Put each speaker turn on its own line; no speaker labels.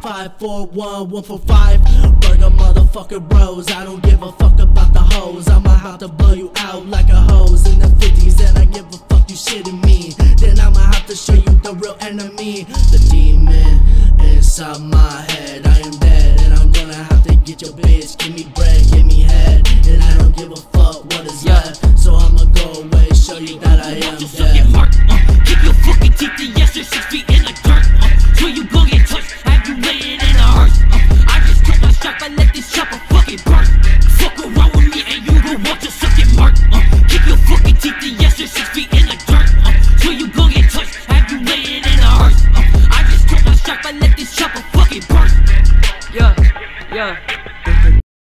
541 145. Burger motherfucker bros. I don't give a fuck about the hoes. I'm about to blow you out like a hose in the 50s. And I give a fuck you shitting me. Then I'ma have to show you the real enemy. The demon inside my head. I am dead and I'm gonna have to get your bitch. Give me bread, give me head. And I don't give a fuck what is left. So I'ma go away, show you that I am dead.
Keep your fucking teeth in, yes, you're 6 feet in the dirt. So you go get touched, have you laying in a hearse. I just took my strap, I let this chopper fucking burn. Fuck around with me and you gon' watch a second mark. Keep your fucking teeth in, yes, you're 6 feet